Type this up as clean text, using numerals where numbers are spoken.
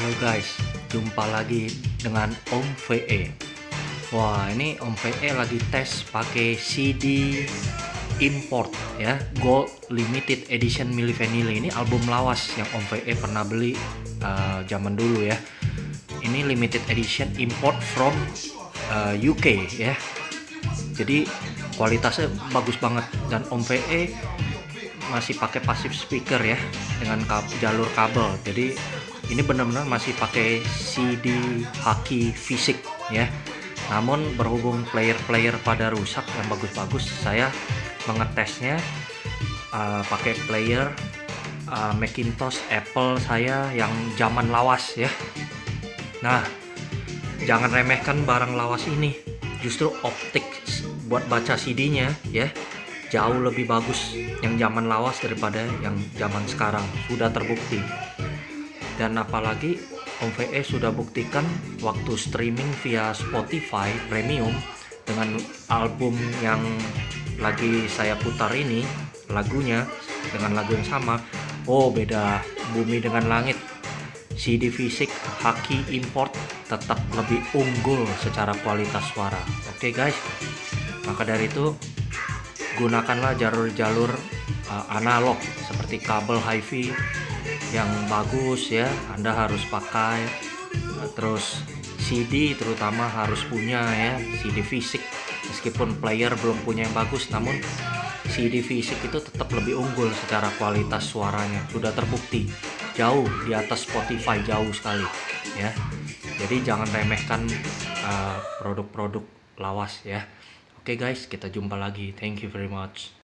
Halo guys, jumpa lagi dengan Om VE. Wah, ini Om VE lagi tes pakai CD import ya, Gold Limited Edition Milli Vanilli. Ini album lawas yang Om VE pernah beli zaman dulu ya. Ini limited edition import from UK ya. Jadi kualitasnya bagus banget dan Om VE masih pakai passive speaker ya dengan jalur kabel. Jadi ini benar-benar masih pakai CD haki fisik ya. Namun berhubung player-player pada rusak yang bagus-bagus, saya mengetesnya pakai player Macintosh Apple saya yang zaman lawas ya. Nah, jangan remehkan barang lawas ini. Justru optik buat baca CD-nya ya jauh lebih bagus yang zaman lawas daripada yang zaman sekarang, sudah terbukti. Dan apalagi Om VE sudah buktikan waktu streaming via Spotify Premium dengan album yang lagi saya putar ini, lagunya dengan lagu yang sama. Oh, beda bumi dengan langit. CD fisik haki import tetap lebih unggul secara kualitas suara. Oke guys, maka dari itu gunakanlah jalur-jalur analog seperti kabel HiFi yang bagus ya. Anda harus pakai terus CD terutama harus punya ya, CD fisik. Meskipun player belum punya yang bagus, namun CD fisik itu tetap lebih unggul secara kualitas suaranya, sudah terbukti jauh di atas Spotify, jauh sekali ya. Jadi jangan remehkan produk-produk lawas ya. Oke guys, kita jumpa lagi. Thank you very much.